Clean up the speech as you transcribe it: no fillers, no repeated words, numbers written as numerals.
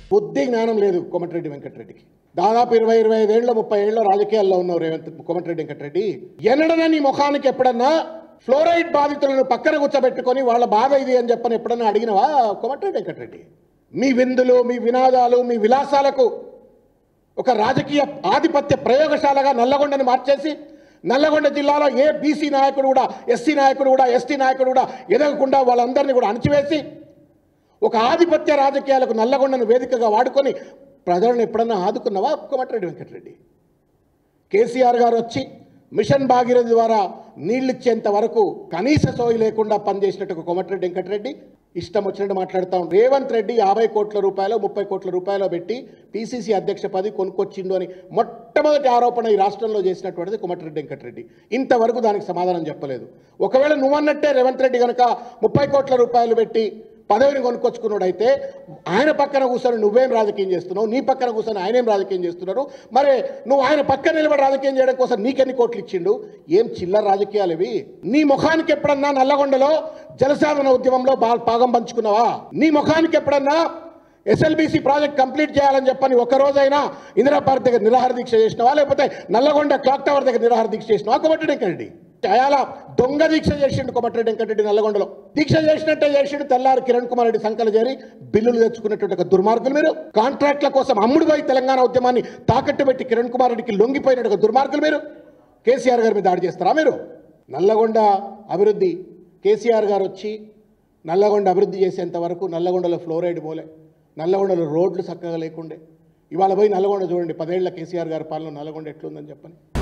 బుద్ధి జ్ఞానం లేదు కోమటిరెడ్డి వెంకటరెడ్డికి. దాదాపు 20-25 ఏళ్ళు 30 ఏళ్ళ రాజకీయాల్లో ఉన్నావు కోమటిరెడ్డి వెంకటరెడ్డి. ఎన్నడన్నా నీ ముఖానికి ఎప్పుడన్నా ఫ్లోరైడ్ బాధితులను పక్కన కూర్చోబెట్టుకొని వాళ్ళ బాధ ఇది అని చెప్పని ఎప్పుడన్నా అడిగినవా కోమటిరెడ్డి వెంకటరెడ్డి? మీ విందులు, మీ వినాదాలు, మీ విలాసాలకు ఒక రాజకీయ ఆధిపత్య ప్రయోగశాలగా నల్లగొండని మార్చేసి నల్లగొండ జిల్లాలో ఏ బీసీ నాయకుడు కూడా, ఎస్సీ నాయకుడు కూడా, ఎస్టీ నాయకుడు కూడా ఎదగకుండా వాళ్ళందరినీ కూడా అణచివేసి ఒక ఆధిపత్య రాజకీయాలకు నల్లగొండను వేదికగా వాడుకొని ప్రజలను ఎప్పుడన్నా ఆదుకున్నవా కోమటిరెడ్డి వెంకటరెడ్డి? కేసీఆర్ గారు వచ్చి మిషన్ భాగీరథి ద్వారా నీళ్ళిచ్చేంత వరకు కనీస సోయి లేకుండా పనిచేసినట్టు కోమటిరెడ్డి వెంకటరెడ్డి ఇష్టం వచ్చినట్టు మాట్లాడతాం. రేవంత్ రెడ్డి 50 కోట్ల రూపాయలు 30 కోట్ల రూపాయలు పెట్టి పిసిసి అధ్యక్ష పదవి కొనుక్కొచ్చిండు అని మొట్టమొదటి ఆరోపణ ఈ రాష్ట్రంలో చేసినటువంటిది కోమటిరెడ్డి వెంకటరెడ్డి. ఇంతవరకు దానికి సమాధానం చెప్పలేదు. ఒకవేళ నువ్వన్నట్టే రేవంత్ రెడ్డి కనుక 30 కోట్ల రూపాయలు పెట్టి పదవిని కొనుక్కొచ్చుకున్నాడైతే ఆయన పక్కన కూర్చొని నువ్వేం రాజకీయం చేస్తున్నావు, నీ పక్కన కూర్చొని ఆయనేం రాజకీయం చేస్తున్నారు? మరి నువ్వు ఆయన పక్కన నిలబడి రాజకీయం చేయడం కోసం నీకెన్ని కోట్లు ఇచ్చిండు? ఏం చిల్లర రాజకీయాలు ఇవి? నీ ముఖానికి ఎప్పుడన్నా నల్లగొండలో జలసాధన ఉద్యమంలో భాగం పంచుకున్నావా? నీ ముఖానికి ఎప్పుడన్నా ఎస్ఎల్బీసీ ప్రాజెక్ట్ కంప్లీట్ చేయాలని చెప్పని ఒక్కరోజైనా ఇందిరా పార్క్ దగ్గర నిరాహార దీక్ష చేసినవా? లేకపోతే నల్లగొండ క్లాక్ టవర్ దగ్గర నిరాహార దీక్ష చేసినవా? కోమటిరెడ్డి వెంకటరెడ్డి అయాల దొంగ దీక్ష చేసిండు కోమటిరెడ్డి వెంకటరెడ్డి. నల్లగొండలో దీక్ష చేసినట్టే చేసిండు. తెల్లారి కిరణ్ కుమార్ రెడ్డి సంకలు చేరి బిల్లులు తెచ్చుకున్నటువంటి ఒక దుర్మార్గులు మీరు. కాంట్రాక్ట్ల కోసం అమ్ముడుపోయి తెలంగాణ ఉద్యమాన్ని తాకట్టు పెట్టి కిరణ్ కుమార్ రెడ్డికి లొంగిపోయినట్టు ఒక దుర్మార్గులు మీరు. కేసీఆర్ గారి మీద దాడి చేస్తారా మీరు? నల్లగొండ అభివృద్ధి కేసీఆర్ గారు వచ్చి నల్లగొండ అభివృద్ధి చేసేంత వరకు నల్లగొండలో ఫ్లోరైడ్ పోలే, నల్లగొండలో రోడ్లు చక్కగా లేకుండే. ఇవాళ పోయి నల్లగొండ చూడండి, 10 ఏళ్ల కేసీఆర్ గారి పాలన నల్లగొండ ఎట్లుందని చెప్పని.